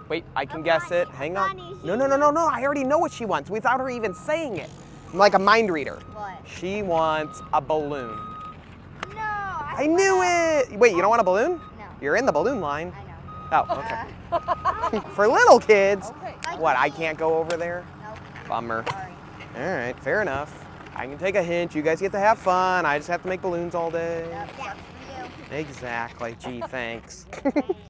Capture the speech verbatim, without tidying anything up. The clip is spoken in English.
Wait, I can A guess bunny, it. a Hang on. bunny. No, no, no, no, no. I already know what she wants without her even saying it. I'm like a mind reader. What? She wants a balloon. No. I, I knew it. Wait, you don't want a balloon? No. You're in the balloon line. I know. Oh, okay. For little kids. Okay. What, I can't go over there? Nope. Bummer. Sorry. All right, fair enough. I can take a hint. You guys get to have fun. I just have to make balloons all day. Yep, that's for you. Exactly. Gee, thanks.